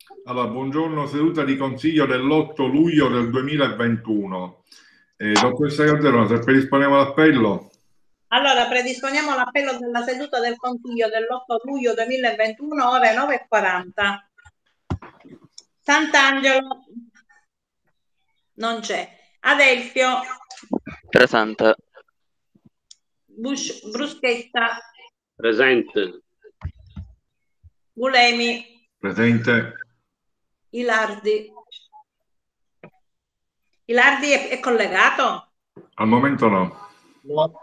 Allora, buongiorno, seduta di consiglio dell'8 luglio del 2021. Dottoressa Calderone, se predisponiamo l'appello. Allora, predisponiamo l'appello della seduta del Consiglio dell'8 luglio 2021, ore 9:40. Sant'Angelo non c'è. Adelfio, Presente. Bruschetta, Presente. Gulemi, Presente. Ilardi. Ilardi è collegato? Al momento no. No.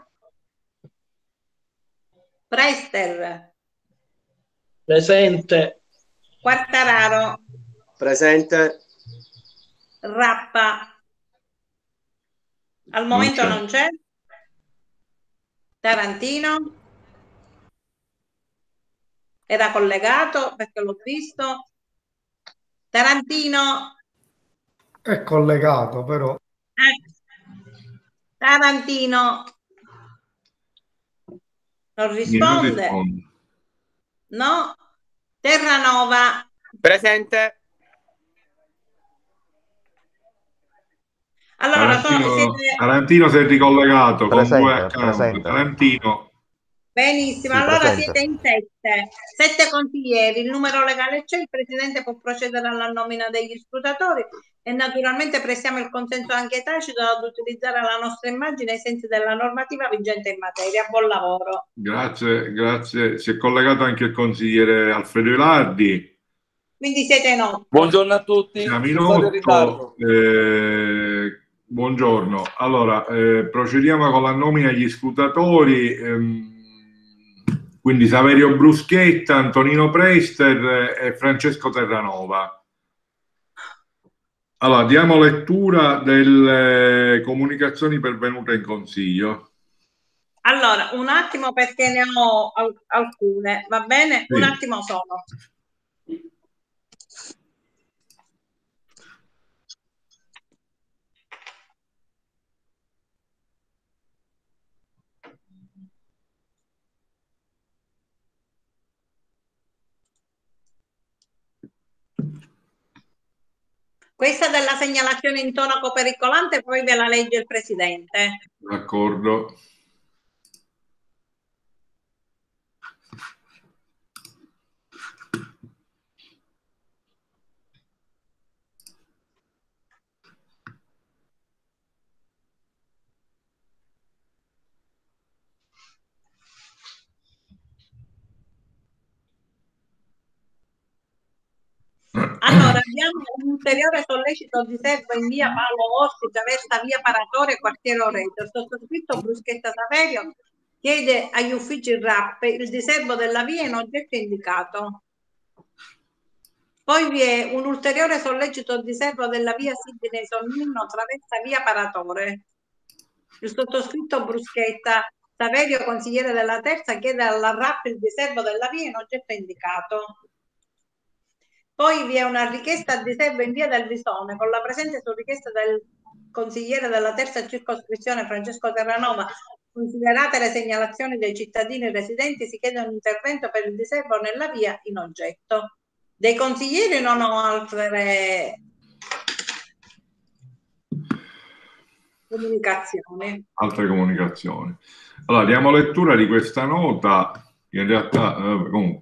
Prester, Presente. Quartararo, Presente. Rappa. Al Non momento c'è. non c'è. Tarantino era collegato perché l'ho visto. Tarantino, È collegato, però. Tarantino non Non risponde. risponde. No. Terranova, Presente. allora Tarantino si è ricollegato con due Presente, account. presente. Tarantino. benissimo, Sì, allora presente. siete in sette consiglieri, il numero legale c'è, il presidente può procedere alla nomina degli scrutatori e naturalmente prestiamo il consenso anche tacito ad utilizzare la nostra immagine ai sensi della normativa vigente in materia. Buon lavoro. Grazie, grazie. Si è collegato anche il consigliere Alfredo Ilardi. Quindi siete in otto. Buongiorno a tutti. Siamo in Scusate il 8. ritardo. Buongiorno. Allora, procediamo con la nomina degli scrutatori. Quindi Saverio Bruschetta, Antonino Prester e Francesco Terranova. Allora, diamo lettura delle comunicazioni pervenute in consiglio. Allora, un attimo perché ne ho alcune, va bene? Sì. Un attimo solo. Questa della segnalazione in tonaco pericolante poi ve la legge il Presidente. D'accordo. Allora, abbiamo un ulteriore sollecito di servo in via Paolo Orsi, traversa via Paratore, quartiere Oreto. Il sottoscritto Bruschetta Saverio chiede agli uffici RAP il diserbo della via in oggetto indicato. Poi vi è un ulteriore sollecito di servo della via Sidney Sonnino, traversa via Paratore. Il sottoscritto Bruschetta Saverio, consigliere della terza, chiede alla RAP il diserbo della via in oggetto indicato. Poi vi è una richiesta di serbo in via del Visone, con la presenza su richiesta del consigliere della terza circoscrizione Francesco Terranova. Considerate le segnalazioni dei cittadini residenti, si chiede un intervento per il diserbo nella via in oggetto. Dei consiglieri non ho altre comunicazioni. Altre comunicazioni. Allora, diamo lettura di questa nota, che in realtà comunque,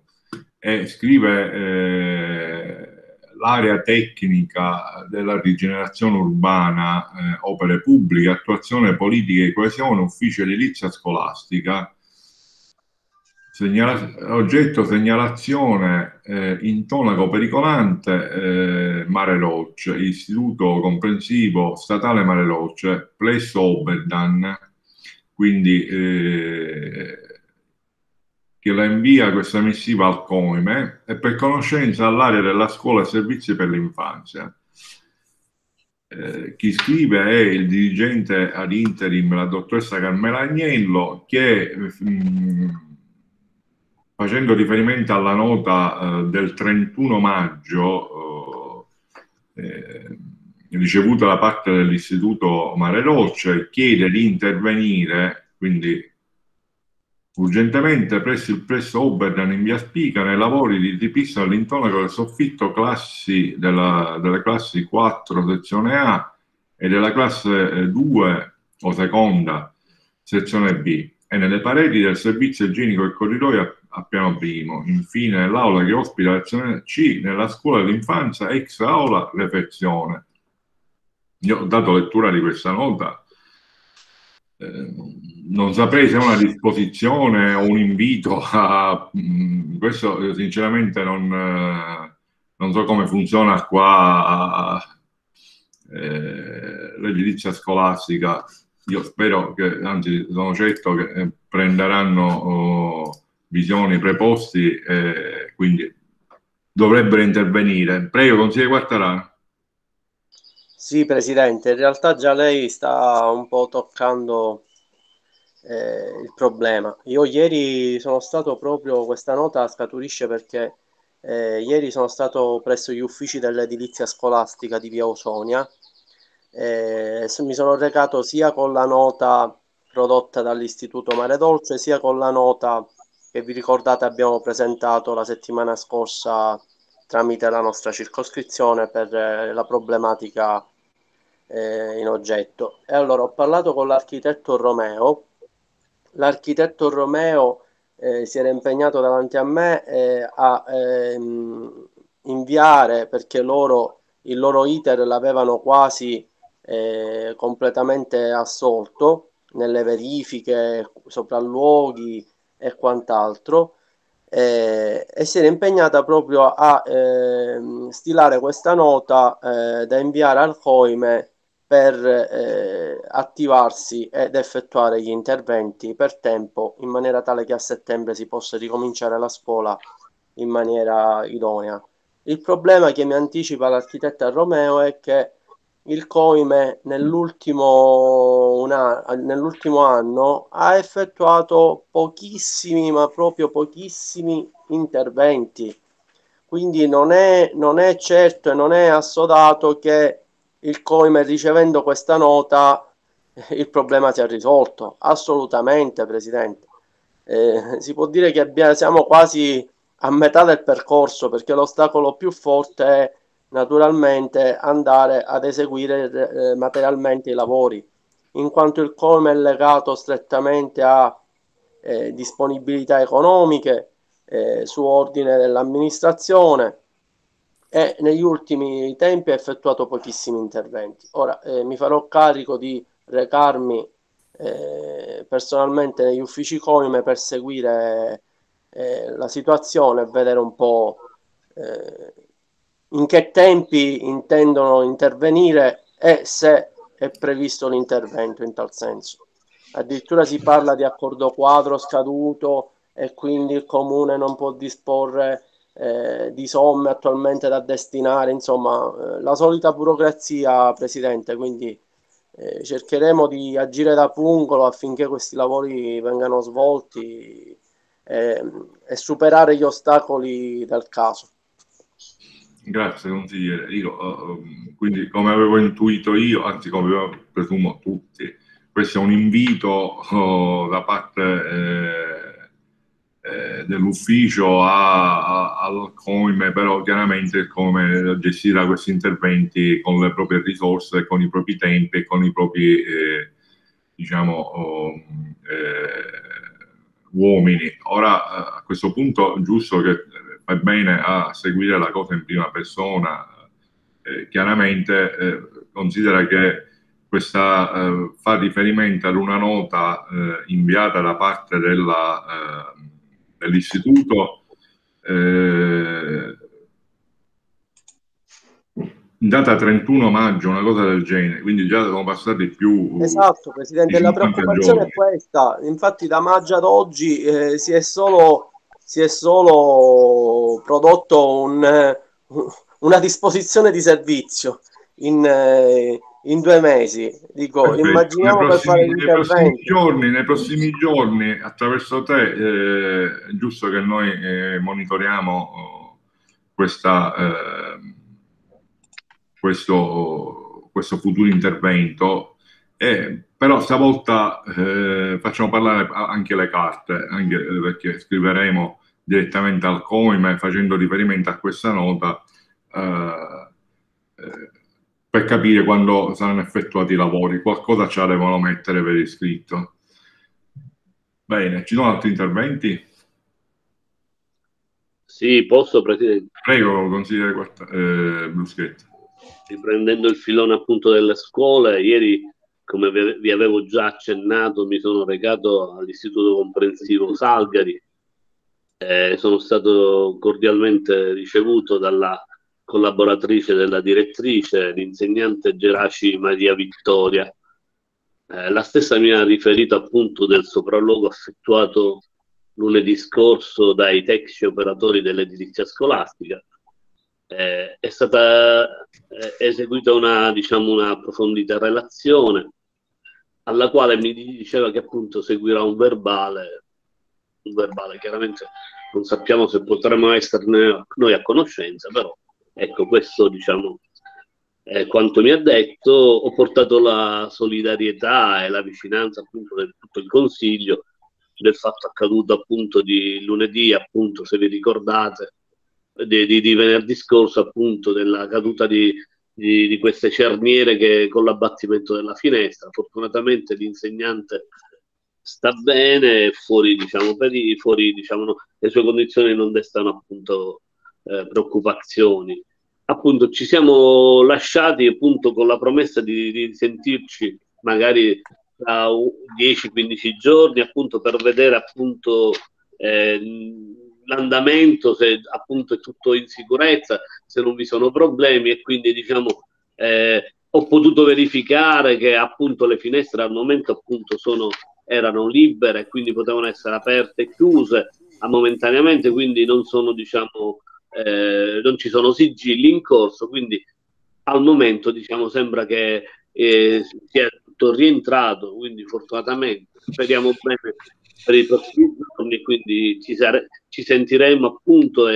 scrive l'area tecnica della rigenerazione urbana, opere pubbliche, attuazione politica e coesione, ufficio edilizia scolastica. Oggetto segnalazione intonaco pericolante Mare Lodge, istituto comprensivo statale Mare Lodge, Plesso Oberdan, quindi che la invia questa missiva al COIME e per conoscenza all'area della scuola e servizi per l'infanzia. Chi scrive è il dirigente ad interim, la dottoressa Carmela Agnello, che facendo riferimento alla nota del 31 maggio ricevuta da parte dell'Istituto Mare Lodge, chiede di intervenire, quindi Urgentemente presso il presso Oberdan in via Spicana i lavori di ripristino all'intonaco del soffitto delle classi 4 sezione A e della classe 2 o seconda sezione B e nelle pareti del servizio igienico del corridoio a piano primo. Infine nell'aula che ospita la sezione C nella scuola dell'infanzia ex aula refezione. Io ho dato lettura di questa nota. Non saprei se è una disposizione o un invito a questo, sinceramente non so come funziona qua l'edilizia scolastica. Io spero che, anzi sono certo che prenderanno visioni preposti e quindi dovrebbero intervenire. Prego, consigliere Quartararo. Sì, Presidente, in realtà già lei sta un po' toccando il problema. Io ieri sono stato proprio, questa nota scaturisce perché ieri sono stato presso gli uffici dell'edilizia scolastica di Via Ausonia. Mi sono recato sia con la nota prodotta dall'Istituto Mare Dolce, sia con la nota che vi ricordate abbiamo presentato la settimana scorsa tramite la nostra circoscrizione per la problematica in oggetto. E allora ho parlato con l'architetto Romeo. L'architetto Romeo si era impegnato davanti a me a inviare, perché il loro iter l'avevano quasi completamente assolto nelle verifiche, sopralluoghi e quant'altro, e si era impegnata proprio a stilare questa nota da inviare al COIME per attivarsi ed effettuare gli interventi per tempo, in maniera tale che a settembre si possa ricominciare la scuola in maniera idonea. Il problema che mi anticipa l'architetta Romeo è che il COIME nell'ultimo anno ha effettuato pochissimi, ma proprio pochissimi interventi. Quindi non è certo e non è assodato che il COIME, ricevendo questa nota, il problema si è risolto. Assolutamente, Presidente. Si può dire che siamo quasi a metà del percorso, perché l'ostacolo più forte è naturalmente andare ad eseguire materialmente i lavori, in quanto il COIME è legato strettamente a disponibilità economiche, su ordine dell'amministrazione, e negli ultimi tempi ha effettuato pochissimi interventi. Ora mi farò carico di recarmi personalmente negli uffici COIME per seguire la situazione e vedere un po' in che tempi intendono intervenire e se è previsto l'intervento in tal senso. Addirittura si parla di accordo quadro scaduto e quindi il comune non può disporre di somme attualmente da destinare, insomma, la solita burocrazia, Presidente, quindi cercheremo di agire da pungolo affinché questi lavori vengano svolti e superare gli ostacoli del caso. Grazie consigliere. Quindi come avevo intuito io, anzi come avevo, presumo tutti, questo è un invito da parte dell'ufficio al COIME, però chiaramente come gestirà questi interventi con le proprie risorse, con i propri tempi e con i propri uomini. Ora a questo punto giusto che fai bene a seguire la cosa in prima persona. Chiaramente considera che questa fa riferimento ad una nota inviata da parte dell'istituto in data 31 maggio, una cosa del genere, quindi già sono passati più. Esatto, Presidente, la preoccupazione è questa. Infatti da maggio ad oggi si è solo prodotto una disposizione di servizio in 2 mesi. Dico, immaginiamo per fare l'intervento. Nei prossimi giorni, attraverso te, è giusto che noi monitoriamo questo futuro intervento, e però stavolta facciamo parlare anche le carte, anche perché scriveremo direttamente al COIME facendo riferimento a questa nota per capire quando saranno effettuati i lavori. Qualcosa ce la devono mettere per iscritto. Bene, ci sono altri interventi? Sì, posso, Presidente? Prego, consigliere Bruschetti. Riprendendo il filone appunto delle scuole, ieri, come vi avevo già accennato, mi sono recato all'Istituto Comprensivo Salgari. Sono stato cordialmente ricevuto dalla collaboratrice della direttrice, l'insegnante Geraci Maria Vittoria. La stessa mi ha riferito appunto del sopralluogo effettuato lunedì scorso dai tecnici operatori dell'edilizia scolastica. È stata eseguita una approfondita relazione alla quale mi diceva che appunto seguirà un verbale, chiaramente non sappiamo se potremo esserne noi a conoscenza, però ecco, questo diciamo è quanto mi ha detto. Ho portato la solidarietà e la vicinanza appunto del tutto il Consiglio del fatto accaduto appunto di lunedì, appunto se vi ricordate, di venerdì scorso, appunto della caduta di queste cerniere che con l'abbattimento della finestra. Fortunatamente l'insegnante sta bene, fuori diciamo le sue condizioni non destano appunto preoccupazioni. Appunto ci siamo lasciati appunto con la promessa di sentirci magari tra 10-15 giorni appunto per vedere appunto l'andamento, se appunto è tutto in sicurezza, se non vi sono problemi, e quindi diciamo ho potuto verificare che appunto le finestre al momento appunto erano libere, quindi potevano essere aperte e chiuse momentaneamente, quindi non sono diciamo non ci sono sigilli in corso, quindi al momento diciamo sembra che sia tutto rientrato, quindi fortunatamente speriamo bene per i prossimi giorni, quindi ci sentiremo appunto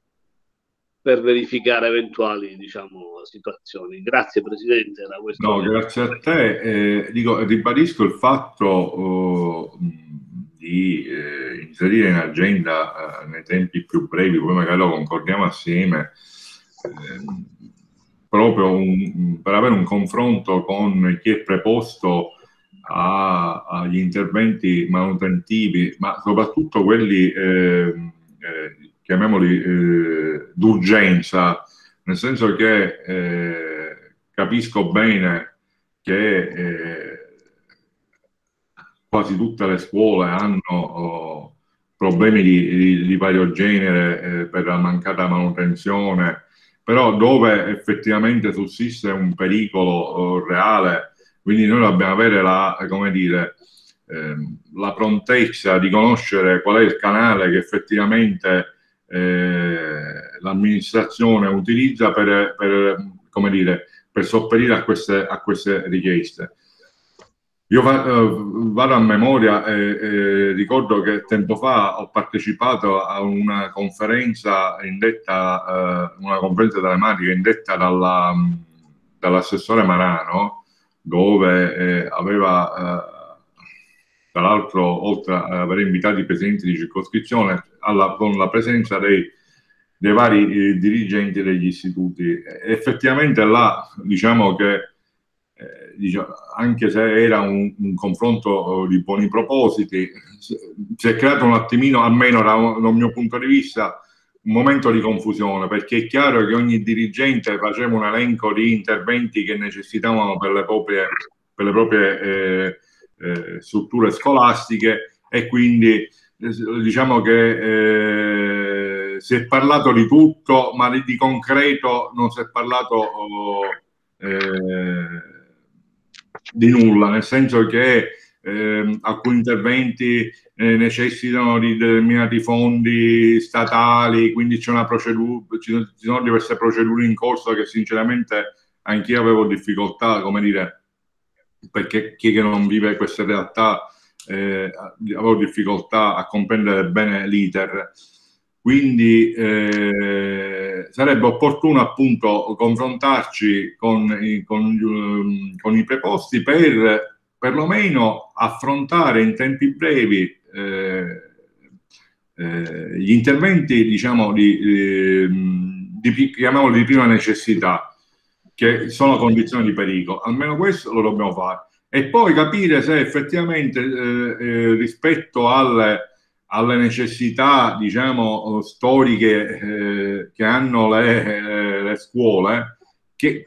per verificare eventuali diciamo situazioni. Grazie Presidente. No, grazie a te. Ribadisco il fatto di inserire in agenda nei tempi più brevi, poi magari lo concordiamo assieme, proprio per avere un confronto con chi è preposto agli interventi manutentivi, ma soprattutto quelli, chiamiamoli, d'urgenza, nel senso che capisco bene che quasi tutte le scuole hanno problemi di vario genere per la mancata manutenzione, però dove effettivamente sussiste un pericolo reale, quindi noi dobbiamo avere la prontezza di conoscere qual è il canale che effettivamente l'amministrazione utilizza per sopperire a queste richieste. Io vado a memoria e ricordo che tempo fa ho partecipato a una conferenza una conferenza telematica indetta dall'assessore Marano, dove aveva, tra l'altro, oltre ad aver invitato i presidenti di circoscrizione, con la presenza dei vari dirigenti degli istituti. Effettivamente là, diciamo che anche se era un confronto di buoni propositi, si è creato un attimino, almeno dal mio punto di vista, un momento di confusione, perché è chiaro che ogni dirigente faceva un elenco di interventi che necessitavano per le proprie strutture scolastiche, e quindi diciamo che si è parlato di tutto, ma di concreto non si è parlato di nulla, nel senso che alcuni interventi necessitano di determinati fondi statali, quindi c'è una procedura, ci sono diverse procedure in corso che sinceramente anch'io avevo difficoltà, perché chi che non vive queste realtà avevo difficoltà a comprendere bene l'iter. Quindi sarebbe opportuno appunto confrontarci con i preposti per perlomeno affrontare in tempi brevi gli interventi, diciamo, chiamiamoli di prima necessità, che sono condizioni di pericolo. Almeno questo lo dobbiamo fare. E poi capire se effettivamente rispetto alle necessità, diciamo, storiche che hanno le scuole, che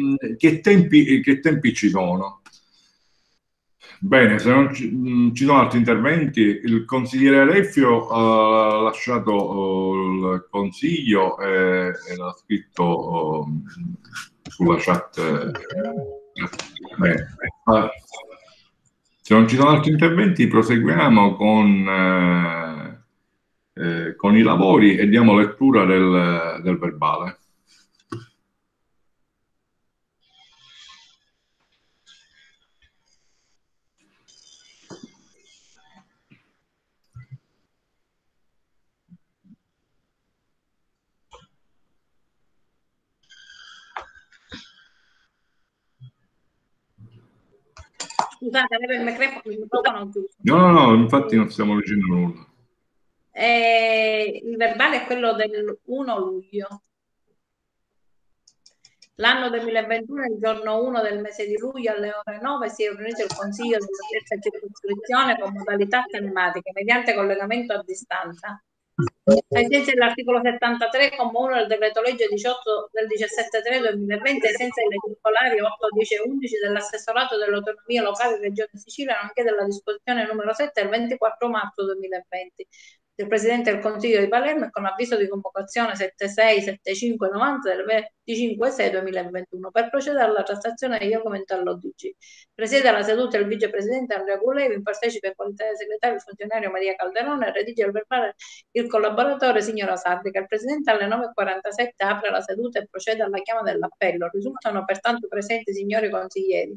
tempi ci sono. Bene, se non ci sono altri interventi, il consigliere Refio ha lasciato il consiglio e l'ha scritto sulla chat. Bene. Se non ci sono altri interventi, proseguiamo con i lavori e diamo lettura del verbale. Scusate, avevo il microfono chiuso. No, infatti non stiamo leggendo nulla. Il verbale è quello del 1 luglio. L'anno 2021, il giorno 1 del mese di luglio alle ore 9 si è riunito il Consiglio della terza circoscrizione con modalità telematiche mediante collegamento a distanza. Ai sensi dell'articolo 73, comma 1 del decreto legge 18 del 17/3/2020, ai sensi delle circolari 8, 10 e 11 dell'assessorato dell'autonomia locale Regione Sicilia, nonché della disposizione numero 7 del 24 marzo 2020 del Presidente del Consiglio di Palermo e con avviso di convocazione 767590 del 25/6/2021 per procedere alla trattazione degli argomenti all'ODG. Presiede la seduta il vicepresidente Andrea Gulevi, partecipa in qualità di segretario il funzionario Maria Calderone e redige il verbale il collaboratore signora Sardica. Il Presidente alle 9:47 apre la seduta e procede alla chiama dell'appello. Risultano pertanto presenti signori consiglieri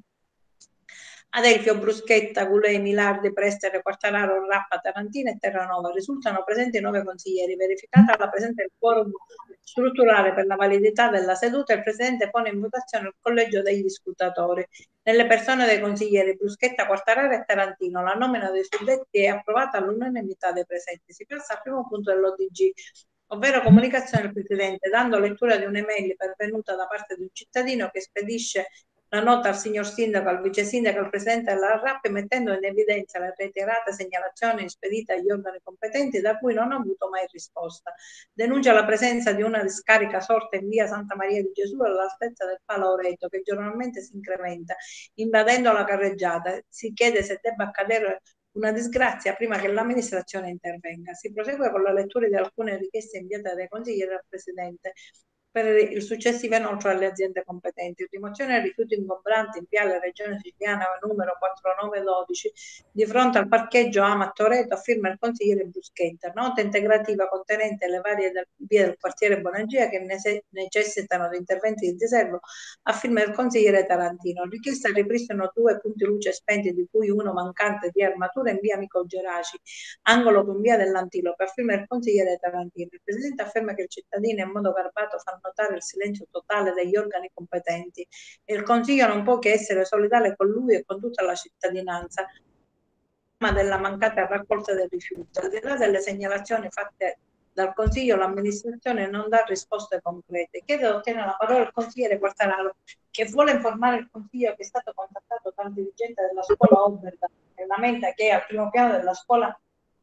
Adelfio, Bruschetta, Gulei, Milardi, Prestere, Quartararo, Rappa, Tarantina e Terranova. Risultano presenti 9 consiglieri. Verificata la presenza del quorum strutturale per la validità della seduta, il Presidente pone in votazione il collegio degli scrutatori. Nelle persone dei consiglieri Bruschetta, Quartararo e Tarantino, la nomina dei suddetti è approvata all'unanimità dei presenti. Si passa al primo punto dell'ODG, ovvero comunicazione del Presidente, dando lettura di un'email pervenuta da parte di un cittadino che spedisce la nota al signor Sindaco, al Vice Sindaco e al Presidente della RAP, mettendo in evidenza le reiterate segnalazioni spedite agli organi competenti da cui non ha avuto mai risposta. Denuncia la presenza di una discarica sorta in via Santa Maria di Gesù all'altezza del Palo Aureto, che giornalmente si incrementa, invadendo la carreggiata. Si chiede se debba accadere una disgrazia prima che l'amministrazione intervenga. Si prosegue con la lettura di alcune richieste inviate dai consiglieri al Presidente per il successivo inoltre alle aziende competenti. Rimozione dei rifiuti ingombranti in Viale Regione Siciliana numero 4912 di fronte al parcheggio Ama Toreto a firma il consigliere Bruschetta. Nota integrativa contenente le varie vie del quartiere Bonagia che necessitano di interventi di riservo a firma del consigliere Tarantino. Richiesta al ripristino 2 punti luce spenti, di cui uno mancante di armatura in via Amico Geraci, angolo con via dell'Antilope, a firma del consigliere Tarantino. Il Presidente afferma che il cittadino in modo garbato fa notare il silenzio totale degli organi competenti e il Consiglio non può che essere solidale con lui e con tutta la cittadinanza della mancata raccolta dei rifiuti. Al di là delle segnalazioni fatte dal Consiglio, l'amministrazione non dà risposte concrete. Chiede di ottenere la parola il consigliere Quartararo, che vuole informare il Consiglio che è stato contattato dal dirigente della scuola Oberda, che lamenta che al primo piano della scuola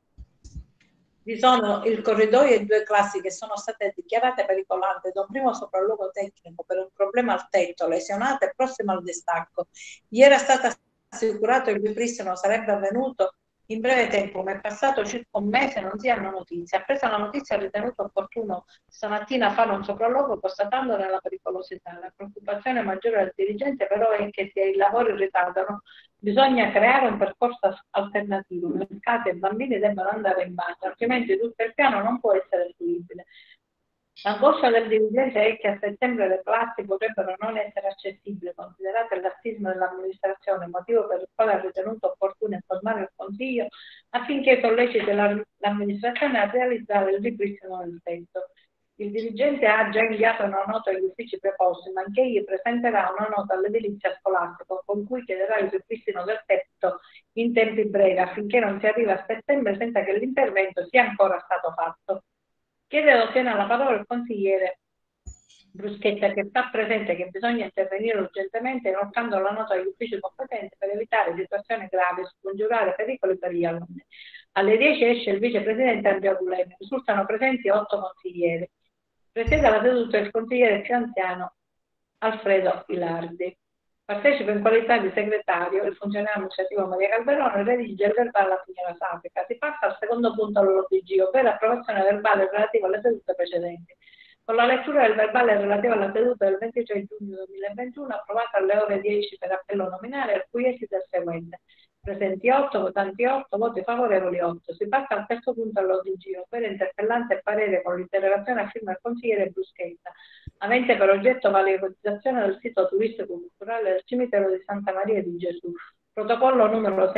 vi sono il corridoio e 2 classi che sono state dichiarate pericolanti da un primo sopralluogo tecnico per un problema al tetto, lesionate e prossimo al distacco. Gli era stato assicurato che il ripristino sarebbe avvenuto in breve tempo, ma è passato circa un mese e non si hanno notizie. Appresa la notizia, ha ritenuto opportuno stamattina fare un sopralluogo constatandone la pericolosità. La preoccupazione maggiore del dirigente però è che se i lavori ritardano bisogna creare un percorso alternativo. Mercati e bambini debbano andare in bagno, altrimenti tutto il piano non può essere fruibile. L'angoscia del dirigente è che a settembre le classi potrebbero non essere accessibili, considerato il lassismo dell'amministrazione, motivo per il quale ha ritenuto opportuno informare il Consiglio affinché solleciti l'amministrazione a realizzare il ripristino del tetto. Il dirigente ha già inviato una nota agli uffici preposti, ma anche egli presenterà una nota all'edilizia scolastica con cui chiederà il ripristino del tetto in tempi brevi affinché non si arrivi a settembre senza che l'intervento sia ancora stato fatto. Chiedo ottiene la parola il consigliere Bruschetta, che sta presente che bisogna intervenire urgentemente inoltrando la nota agli uffici competenti per evitare situazioni gravi, scongiurare pericoli per gli alunni. Alle 10 esce il vicepresidente Andrea Gulemi, risultano presenti 8 consiglieri. Presiede la seduta il consigliere più anziano Alfredo Ilardi. Partecipa in qualità di segretario il funzionario amministrativo Maria Calderone, redige il verbale alla signora Sapica. Si passa al secondo punto all'ODG, ovvero approvazione verbale relativa alle sedute precedenti. Con la lettura del verbale relativo alla seduta del 23 giugno 2021, approvata alle ore 10 per appello nominale, al cui esito è il seguente. Presenti 8, votanti 8, voti favorevoli 8. Si passa al terzo punto all'ODG, ovvero interpellanza e parere con l'interrogazione a firma del consigliere Bruschetta, avente per oggetto valorizzazione del sito turistico-culturale del cimitero di Santa Maria di Gesù, protocollo numero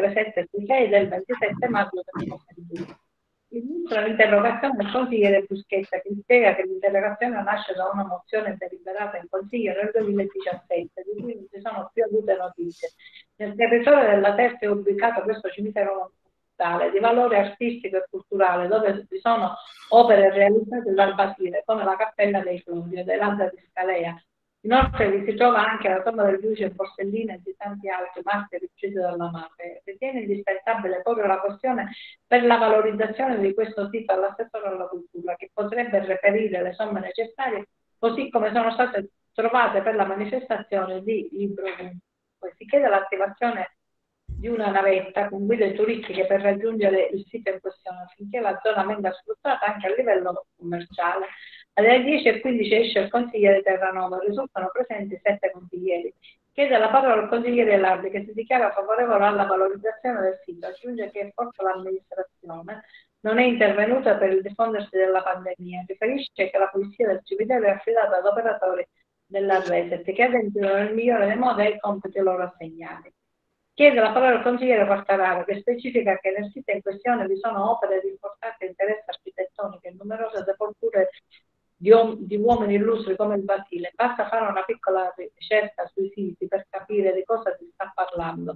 693766 del 27 maggio 2022. Inizia l'interrogazione del consigliere Bruschetta, che spiega che l'interrogazione nasce da una mozione deliberata in consiglio nel 2017, di cui non si sono più avute notizie. Nel territorio della Terza è ubicato questo cimitero monumentale di valore artistico e culturale, dove vi sono opere realizzate dal Basile, come la Cappella dei Flori e dell'Adda di Scalea. Inoltre vi si trova anche la tomba del giudice Borsellino e di tanti altri martiri uccisi dalla mafia. Ritiene indispensabile porre la questione per la valorizzazione di questo sito all'assessore alla cultura, che potrebbe reperire le somme necessarie, così come sono state trovate per la manifestazione di Libro. Poi si chiede l'attivazione di una navetta con guide turistiche per raggiungere il sito in questione, affinché la zona venga sfruttata anche a livello commerciale. Alle 10:15 esce il consigliere Terranova, risultano presenti 7 consiglieri. Chiede la parola al consigliere Lardi, che si dichiara favorevole alla valorizzazione del sito, aggiunge che forse l'amministrazione non è intervenuta per il diffondersi della pandemia, riferisce che la pulizia del cimitero è affidata ad operatori della Reset, che adempiano nel migliore dei modi ai compiti loro assegnati. Chiede la parola al consigliere Quartararo, che specifica che nel sito in questione vi sono opere di importante interesse architettonico e numerose sepolture di uomini illustri come il Basile. Basta fare una piccola ricerca sui siti per capire di cosa si sta parlando.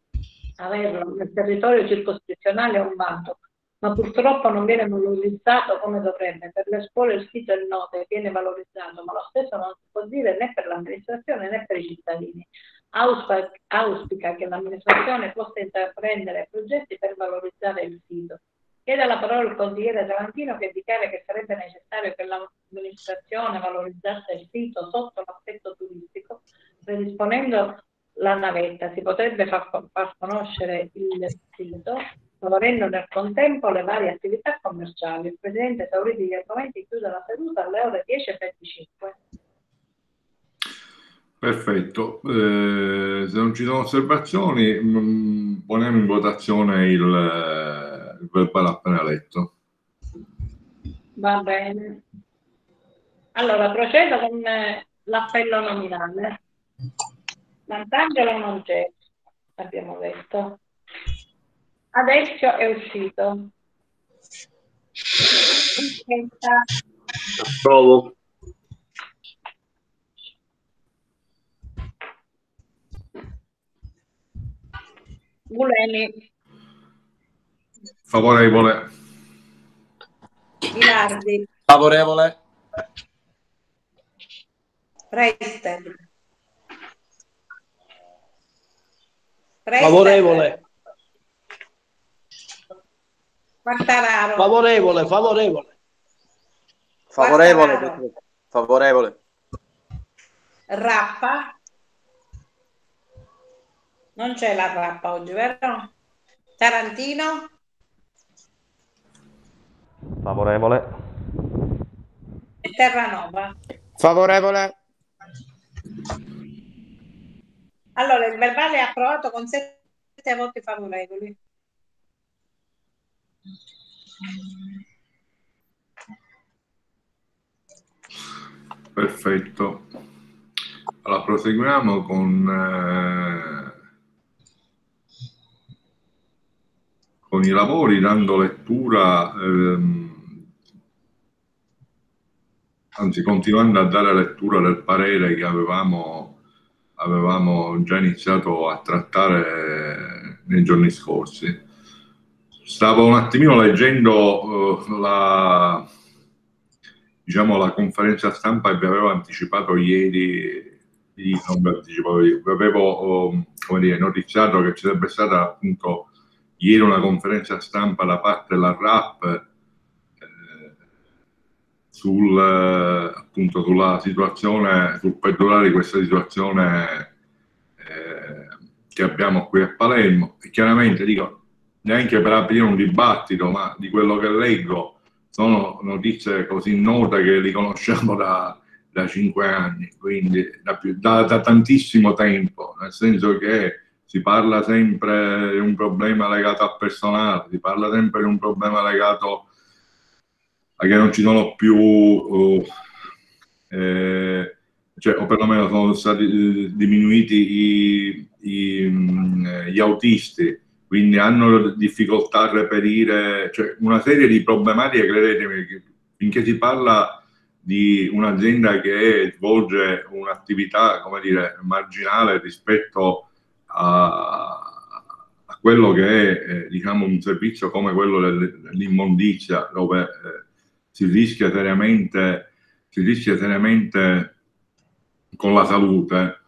Averlo nel territorio circoscrizionale è un vanto, ma purtroppo non viene valorizzato come dovrebbe. Per le scuole il sito è noto e viene valorizzato, ma lo stesso non si può dire né per l'amministrazione né per i cittadini. Auspica che l'amministrazione possa intraprendere progetti per valorizzare il sito. Chiede la parola il consigliere Tarantino, che dichiara che sarebbe necessario che l'amministrazione valorizzasse il sito sotto l'aspetto turistico, predisponendo la navetta. Si potrebbe far conoscere il sito, favorendo nel contempo le varie attività commerciali. Il Presidente, esauriti gli argomenti, chiude la seduta alle ore 10:25. Perfetto, se non ci sono osservazioni poniamo in votazione il verbale appena letto. Va bene. Allora, procedo con l'appello nominale. Sant'Angelo non c'è, abbiamo detto. Adesso è uscito. Approvo. Gulemi. Favorevole. Ilardi. Favorevole. Prestel. Favorevole. Quartararo. Favorevole. Favorevole. Rappa. Non c'è la Rappa oggi, vero? Tarantino. Favorevole. E Terranova. Favorevole. Allora, il verbale è approvato con 7 voti favorevoli. Perfetto. Allora proseguiamo con i lavori, dando lettura anzi continuando a dare lettura del parere che avevamo già iniziato a trattare nei giorni scorsi. Stavo un attimino leggendo diciamo, la conferenza stampa che vi avevo anticipato ieri, non vi anticipato io, vi avevo come dire, notiziato che ci sarebbe stata appunto ieri una conferenza stampa da parte della RAP appunto sulla situazione, sul perdurare di questa situazione che abbiamo qui a Palermo. E chiaramente dico, neanche per aprire un dibattito, ma di quello che leggo sono notizie così note che li conosciamo da 5 anni, quindi da tantissimo tempo, nel senso che si parla sempre di un problema legato al personale, si parla sempre di un problema legato a che non ci sono più, cioè, o perlomeno sono stati diminuiti gli autisti, quindi hanno difficoltà a reperire, cioè una serie di problematiche, credetemi, che finché si parla di un'azienda che svolge un'attività, come dire, marginale rispetto a quello che è, diciamo, un servizio come quello dell'immondizia, dove si rischia seriamente con la salute.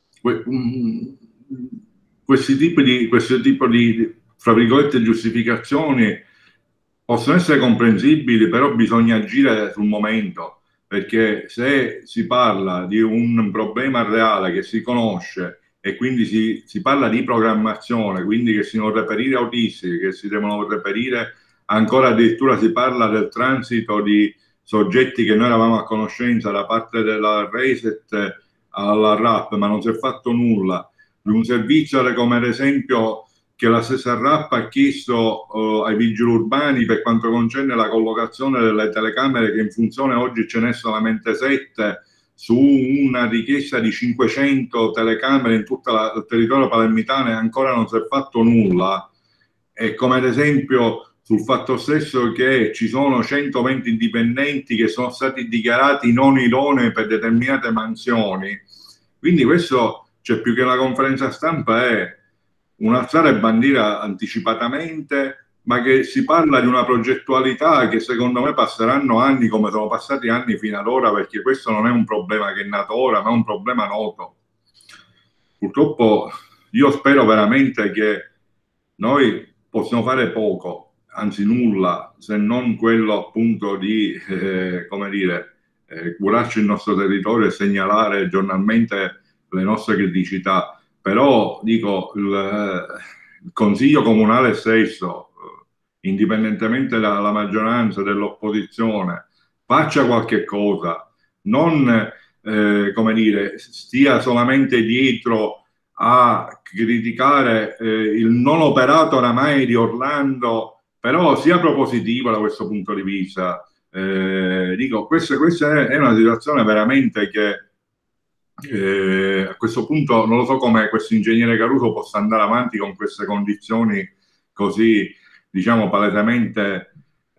Questo tipo di, fra virgolette, giustificazioni possono essere comprensibili, però bisogna agire sul momento, perché se si parla di un problema reale che si conosce e quindi si parla di programmazione, quindi che si devono reperire autisti, che si devono reperire, ancora addirittura si parla del transito di soggetti che noi eravamo a conoscenza da parte della Reset alla RAP, ma non si è fatto nulla, di un servizio come ad esempio che la stessa RAP ha chiesto ai vigili urbani per quanto concerne la collocazione delle telecamere, che in funzione oggi ce n'è solamente 7, su una richiesta di 500 telecamere in tutto il territorio palermitano, e ancora non si è fatto nulla. E come ad esempio sul fatto stesso che ci sono 120 dipendenti che sono stati dichiarati non idonei per determinate mansioni. Quindi questo, cioè, più che una conferenza stampa, è un alzare bandiera anticipatamente, ma che si parla di una progettualità che secondo me passeranno anni come sono passati anni fino ad ora, perché questo non è un problema che è nato ora, ma è un problema noto. Purtroppo io spero veramente che noi possiamo fare poco, anzi nulla, se non quello appunto di, come dire, curarci il nostro territorio e segnalare giornalmente le nostre criticità. Però dico, il Consiglio Comunale stesso, indipendentemente dalla maggioranza, dell'opposizione, faccia qualche cosa, non come dire, stia solamente dietro a criticare il non operato oramai di Orlando, però sia propositivo da questo punto di vista. Dico, questa è una situazione veramente che a questo punto non lo so come questo ingegnere Caruso possa andare avanti con queste condizioni così, diciamo, palesemente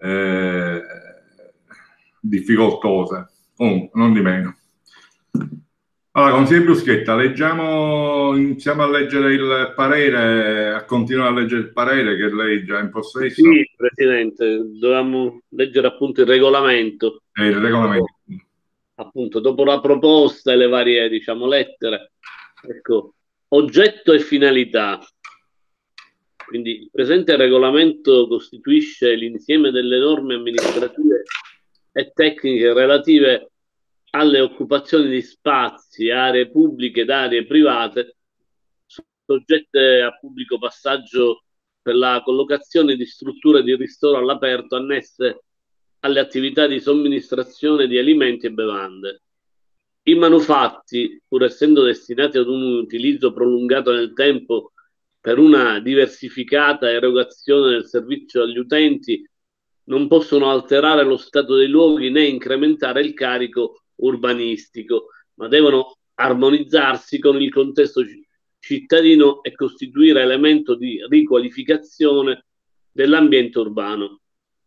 difficoltose. Non di meno. Allora, consigliere Bruschetta, iniziamo a leggere il parere, a continuare a leggere il parere che lei già in possesso. Sì, Presidente, dovevamo leggere appunto il regolamento. Il regolamento. Appunto, dopo la proposta e le varie, diciamo, lettere, ecco, oggetto e finalità. Quindi il presente regolamento costituisce l'insieme delle norme amministrative e tecniche relative alle occupazioni di spazi, aree pubbliche ed aree private soggette a pubblico passaggio per la collocazione di strutture di ristoro all'aperto annesse alle attività di somministrazione di alimenti e bevande. I manufatti, pur essendo destinati ad un utilizzo prolungato nel tempo per una diversificata erogazione del servizio agli utenti, non possono alterare lo stato dei luoghi né incrementare il carico urbanistico, ma devono armonizzarsi con il contesto cittadino e costituire elemento di riqualificazione dell'ambiente urbano.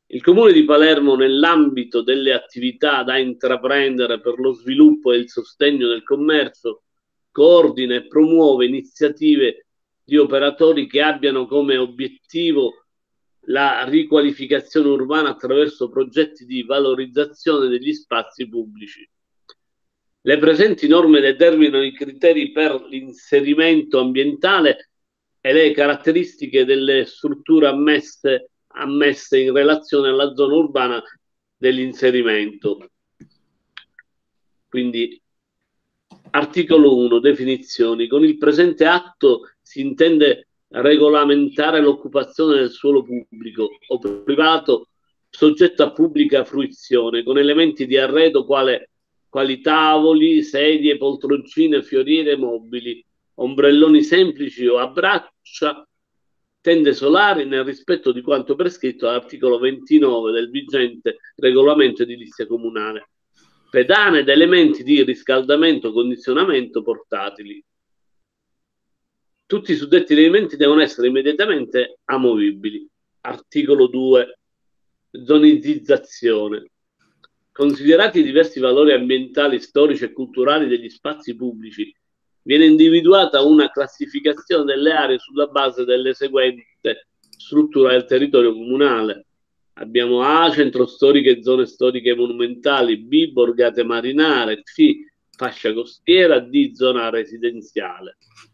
Il Comune di Palermo, nell'ambito delle attività da intraprendere per lo sviluppo e il sostegno del commercio, coordina e promuove iniziative di operatori che abbiano come obiettivo la riqualificazione urbana attraverso progetti di valorizzazione degli spazi pubblici. Le presenti norme determinano i criteri per l'inserimento ambientale e le caratteristiche delle strutture ammesse in relazione alla zona urbana dell'inserimento. Quindi, articolo 1, definizioni. Con il presente atto si intende regolamentare l'occupazione del suolo pubblico o privato soggetto a pubblica fruizione con elementi di arredo quali tavoli, sedie, poltroncine, fioriere mobili, ombrelloni semplici o a braccia, tende solari nel rispetto di quanto prescritto all'articolo 29 del vigente regolamento edilizia comunale, pedane ed elementi di riscaldamento, condizionamento portatili. Tutti i suddetti elementi devono essere immediatamente amovibili. Articolo 2. Zonizzazione. Considerati i diversi valori ambientali, storici e culturali degli spazi pubblici, viene individuata una classificazione delle aree sulla base delle seguenti strutture del territorio comunale. Abbiamo A, centro storico e zone storiche monumentali, B, borgate marinare, C, fascia costiera, D, zona residenziale.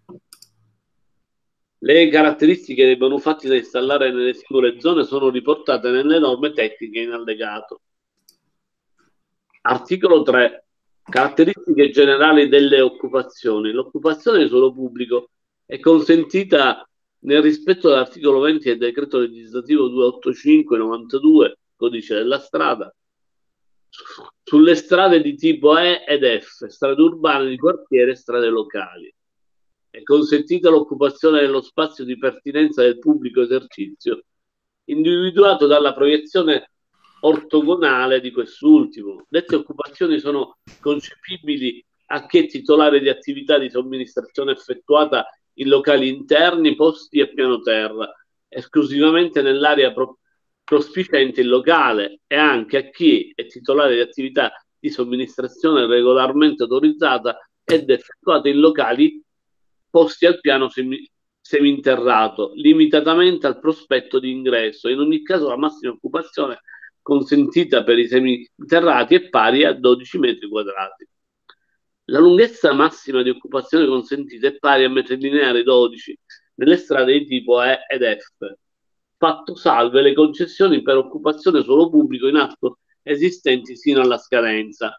Le caratteristiche dei manufatti da installare nelle singole zone sono riportate nelle norme tecniche in allegato. Articolo 3. Caratteristiche generali delle occupazioni. L'occupazione di suolo pubblico è consentita nel rispetto dell'articolo 20 del decreto legislativo 285/92, codice della strada, sulle strade di tipo E ed F, strade urbane di quartiere e strade locali. È consentita l'occupazione dello spazio di pertinenza del pubblico esercizio, individuato dalla proiezione ortogonale di quest'ultimo. Dette occupazioni sono concepibili a chi è titolare di attività di somministrazione effettuata in locali interni, posti a piano terra, esclusivamente nell'area prospiciente il locale, e anche a chi è titolare di attività di somministrazione regolarmente autorizzata ed effettuata in locali posti al piano seminterrato, limitatamente al prospetto di ingresso. In ogni caso la massima occupazione consentita per i seminterrati è pari a 12 metri quadrati. La lunghezza massima di occupazione consentita è pari a metri lineari 12 nelle strade di tipo E ed F, fatto salve le concessioni per occupazione suolo pubblico in atto esistenti sino alla scadenza.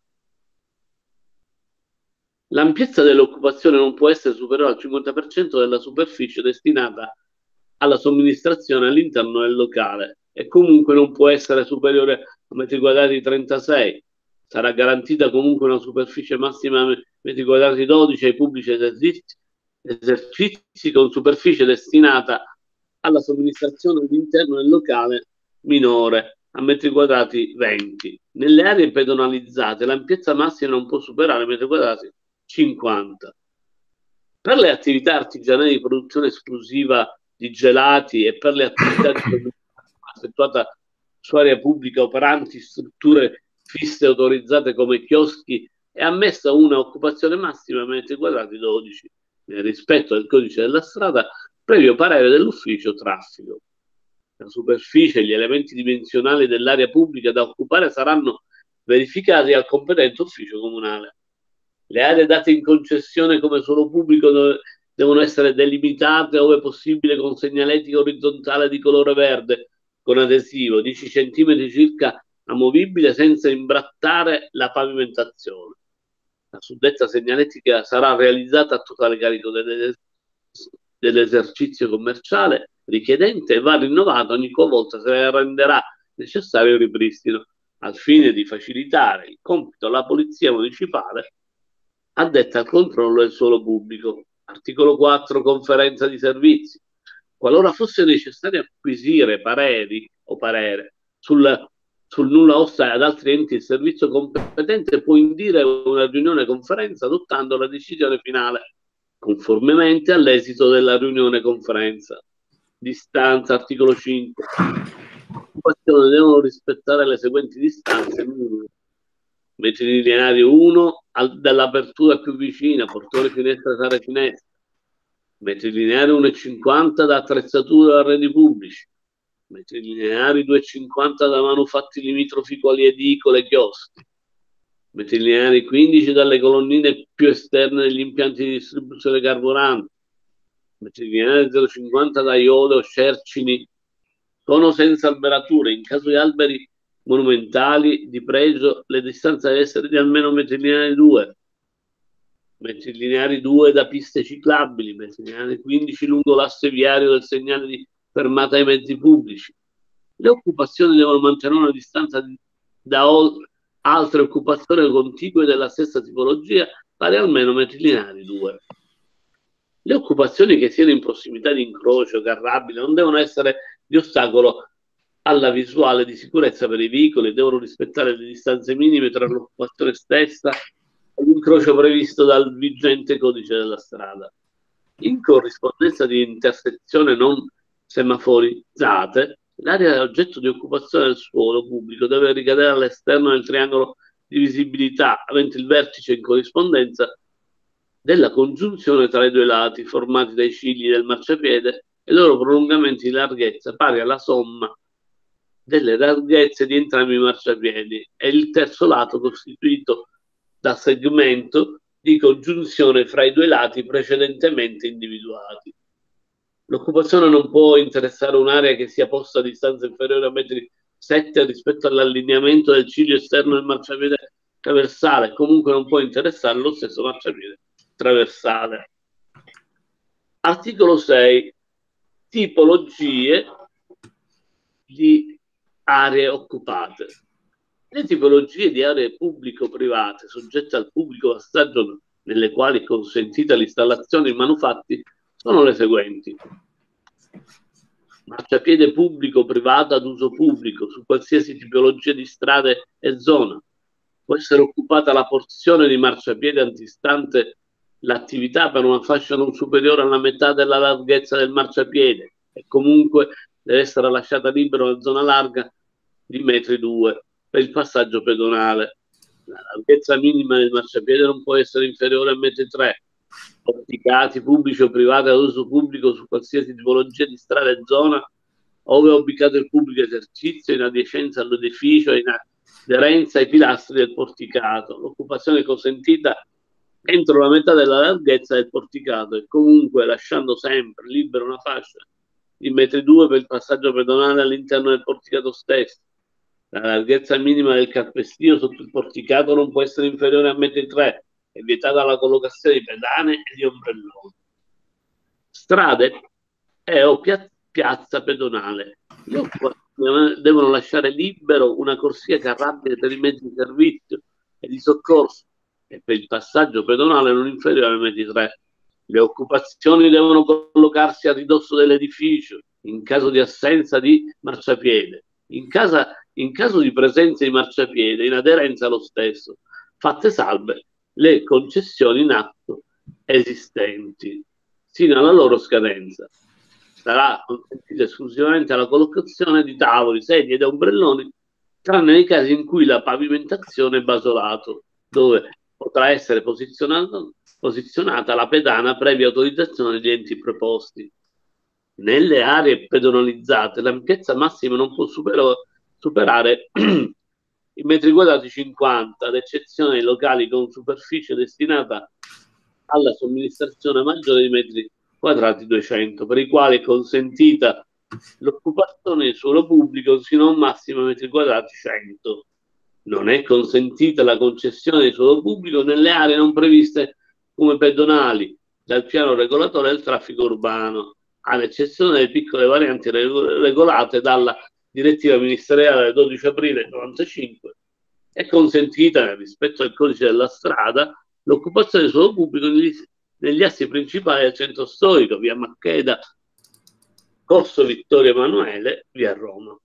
L'ampiezza dell'occupazione non può essere superiore al 50% della superficie destinata alla somministrazione all'interno del locale e comunque non può essere superiore a metri quadrati 36. Sarà garantita comunque una superficie massima metri quadrati 12 ai pubblici esercizi con superficie destinata alla somministrazione all'interno del locale minore a metri quadrati 20. Nelle aree pedonalizzate l'ampiezza massima non può superare metri quadrati 50. Per le attività artigianali di produzione esclusiva di gelati e per le attività di effettuata su area pubblica operanti strutture fisse autorizzate come chioschi è ammessa una occupazione massima a metri quadrati 12 nel rispetto del codice della strada previo parere dell'ufficio traffico. La superficie e gli elementi dimensionali dell'area pubblica da occupare saranno verificati al competente ufficio comunale. Le aree date in concessione come suolo pubblico devono essere delimitate ove possibile con segnaletica orizzontale di colore verde con adesivo 10 cm circa amovibile senza imbrattare la pavimentazione. La suddetta segnaletica sarà realizzata a totale carico dell'esercizio commerciale richiedente e va rinnovata ogni qualvolta se ne renderà necessario il ripristino, al fine di facilitare il compito alla Polizia Municipale addetta al controllo del suolo pubblico. Articolo 4. Conferenza di servizi. Qualora fosse necessario acquisire parere sul nulla osta ad altri enti, il servizio competente può indire una riunione conferenza adottando la decisione finale conformemente all'esito della riunione conferenza. Distanza, articolo 5. occupazioni devono rispettare le seguenti distanze minime: metri lineari 1 dall'apertura più vicina, portone, finestra, sala, finestra; metri lineari 1,50 da attrezzature o arredi pubblici; metri lineari 2,50 da manufatti limitrofi quali edicole e chioschi; metri lineari 15 dalle colonnine più esterne degli impianti di distribuzione carburante; metri lineari 0,50 da iole o cercini con o senza alberature. In caso di alberi monumentali di pregio, le distanze devono essere di almeno metri lineari 2. Metri lineari 2 da piste ciclabili, metri lineari 15 lungo l'asse viario del segnale di fermata ai mezzi pubblici. Le occupazioni devono mantenere una distanza da altre occupazioni contigue della stessa tipologia pari almeno metri lineari 2. Le occupazioni che siano in prossimità di incrocio carrabile non devono essere di ostacolo alla visuale di sicurezza per i veicoli, devono rispettare le distanze minime tra l'occupazione stessa e l'incrocio previsto dal vigente codice della strada. In corrispondenza di intersezioni non semaforizzate, l'area oggetto di occupazione del suolo pubblico deve ricadere all'esterno del triangolo di visibilità, avente il vertice in corrispondenza della congiunzione tra i due lati, formati dai cigli del marciapiede e i loro prolungamenti di larghezza pari alla somma delle larghezze di entrambi i marciapiedi, e il terzo lato costituito da segmento di congiunzione fra i due lati precedentemente individuati. L'occupazione non può interessare un'area che sia posta a distanza inferiore a metri 7 rispetto all'allineamento del ciglio esterno del marciapiede traversale, comunque non può interessare lo stesso marciapiede traversale. Articolo 6. Tipologie di aree occupate. Le tipologie di aree pubblico-private soggette al pubblico passaggio, nelle quali è consentita l'installazione di manufatti, sono le seguenti: marciapiede pubblico-privato ad uso pubblico su qualsiasi tipologia di strade e zona. Può essere occupata la porzione di marciapiede antistante l'attività per una fascia non superiore alla metà della larghezza del marciapiede, e comunque deve essere lasciata libera una zona larga di metri 2 per il passaggio pedonale. La larghezza minima del marciapiede non può essere inferiore a metri 3. Porticati pubblici o privati ad uso pubblico su qualsiasi tipologia di strada e zona, ove è ubicato il pubblico esercizio in adiacenza all'edificio e in aderenza ai pilastri del porticato. L'occupazione è consentita entro la metà della larghezza del porticato e comunque lasciando sempre libera una fascia di metri 2 per il passaggio pedonale all'interno del porticato stesso. La larghezza minima del calpestio sotto il porticato non può essere inferiore a metri 3. È vietata la collocazione di pedane e di ombrelloni. Strade o piazza pedonale. Le occupazioni devono lasciare libero una corsia carrabile per i mezzi di servizio e di soccorso e per il passaggio pedonale non inferiore a metri 3. Le occupazioni devono collocarsi a ridosso dell'edificio in caso di assenza di marciapiede. In caso di presenza di marciapiede, in aderenza allo stesso, fatte salve le concessioni in atto esistenti sino alla loro scadenza. Sarà consentita esclusivamente la collocazione di tavoli, sedie ed ombrelloni, tranne nei casi in cui la pavimentazione è basolato, dove potrà essere posizionata la pedana previa autorizzazione degli enti preposti. Nelle aree pedonalizzate l'ampiezza massima non può superare i metri quadrati 50, ad eccezione dei locali con superficie destinata alla somministrazione maggiore di metri quadrati 200, per i quali è consentita l'occupazione del suolo pubblico sino a un massimo di metri quadrati 100. Non è consentita la concessione di suolo pubblico nelle aree non previste come pedonali dal piano regolatore del traffico urbano, ad eccezione delle piccole varianti regolate dalla direttiva ministeriale del 12 aprile 1995. È consentita, nel rispetto del codice della strada, l'occupazione del suolo pubblico negli assi principali del centro storico, via Maccheda, Corso Vittorio Emanuele, via Roma.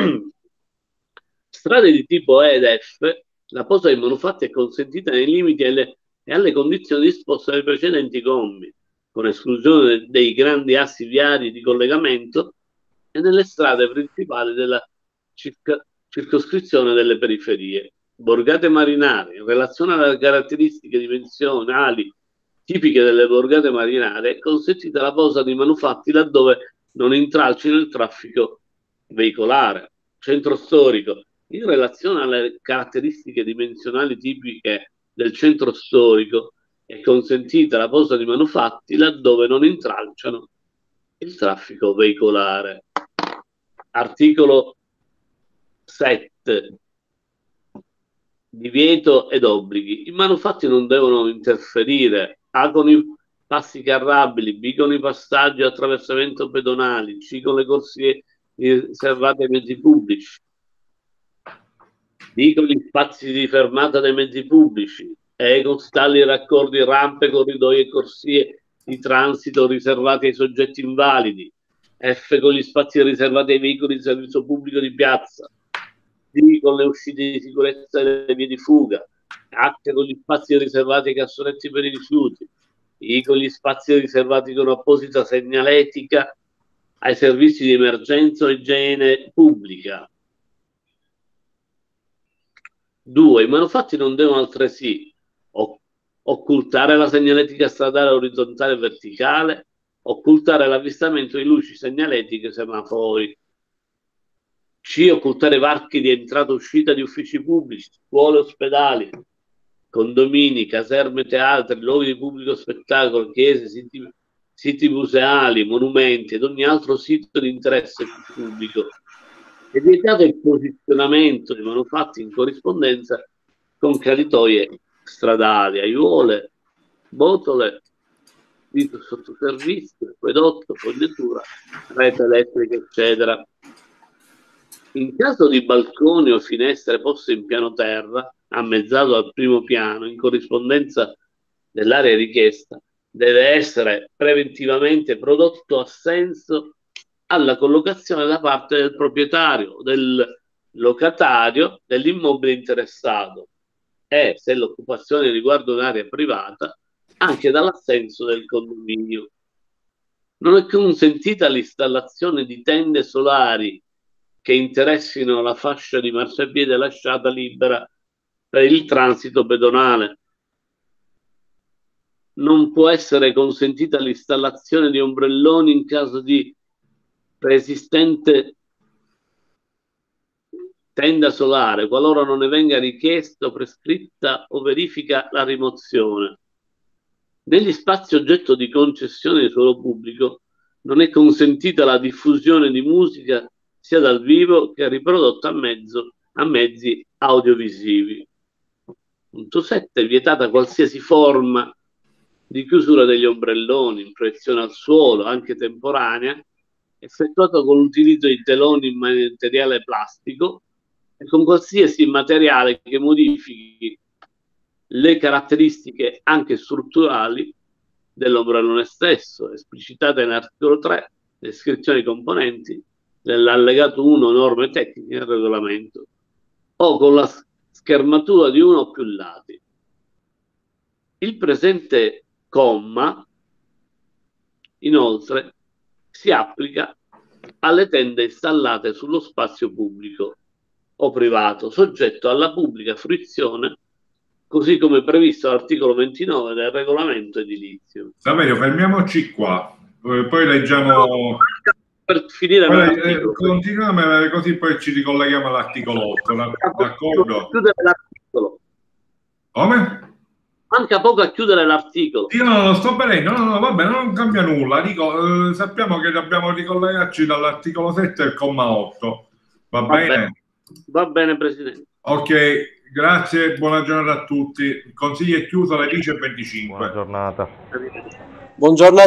Strade di tipo E ed F, la posa dei manufatti è consentita nei limiti e alle condizioni disposte dai precedenti commi, con esclusione dei grandi assi viari di collegamento e nelle strade principali della circoscrizione delle periferie. Borgate marinare, in relazione alle caratteristiche dimensionali tipiche delle borgate marinare, è consentita la posa di manufatti laddove non intralcino il traffico veicolare. Centro storico, in relazione alle caratteristiche dimensionali tipiche del centro storico, è consentita la posa di manufatti laddove non intralciano il traffico veicolare. Articolo 7. Divieto ed obblighi. I manufatti non devono interferire A con i passi carrabili, B con i passaggi e attraversamento pedonali, C con le corsie riservate ai mezzi pubblici, D con gli spazi di fermata dei mezzi pubblici, E con stalli, raccordi, rampe, corridoi e corsie di transito riservati ai soggetti invalidi, F con gli spazi riservati ai veicoli di servizio pubblico di piazza, D con le uscite di sicurezza e le vie di fuga, H con gli spazi riservati ai cassonetti per i rifiuti, I con gli spazi riservati con apposita segnaletica ai servizi di emergenza o igiene pubblica. 2. I manufatti non devono altresì occultare la segnaletica stradale orizzontale e verticale, occultare l'avvistamento di luci segnaletiche e semafori. C. Occultare varchi di entrata e uscita di uffici pubblici, scuole, ospedali, condomini, caserme, teatri, luoghi di pubblico spettacolo, chiese, siti museali, monumenti ed ogni altro sito di interesse pubblico. È vietato il posizionamento di manufatti in corrispondenza con caditoie stradali, aiuole, botole, dito sottoservizio, acquedotto, fognatura, rete elettrica, eccetera. In caso di balconi o finestre poste in piano terra, ammezzato al primo piano, in corrispondenza dell'area richiesta, deve essere preventivamente prodotto assenso alla collocazione da parte del proprietario o del locatario dell'immobile interessato e, se l'occupazione riguarda un'area privata, anche dall'assenso del condominio. Non è consentita l'installazione di tende solari che interessino la fascia di marciapiede lasciata libera per il transito pedonale. Non può essere consentita l'installazione di ombrelloni in caso di preesistente tenda solare, qualora non ne venga richiesta, prescritta o verifica la rimozione. Negli spazi oggetto di concessione di suolo pubblico non è consentita la diffusione di musica sia dal vivo che riprodotta a mezzi audiovisivi. Punto 7. Vietata qualsiasi forma di chiusura degli ombrelloni in proiezione al suolo, anche temporanea, effettuata con l'utilizzo di teloni in materiale plastico e con qualsiasi materiale che modifichi le caratteristiche anche strutturali dell'ombrellone stesso, esplicitate nell'articolo 3, descrizioni componenti dell'allegato 1, norme tecniche del regolamento, o con la schermatura di uno o più lati. Il presente comma, inoltre, si applica alle tende installate sullo spazio pubblico o privato, soggetto alla pubblica fruizione, così come previsto all'articolo 29 del regolamento edilizio. Saverio, fermiamoci qua, poi leggiamo... Per finire continuiamo così poi ci ricolleghiamo all'articolo 8, d'accordo? Chiudere l'articolo. Come? Manca poco a chiudere l'articolo. Io non lo sto vedendo, no, vabbè, non cambia nulla. Dico, sappiamo che dobbiamo ricollegarci dall'articolo 7 al comma 8. Va bene? Va bene, Presidente. Ok, grazie, buona giornata a tutti. Il consiglio è chiuso alle 10:25. Buona giornata. Buongiorno.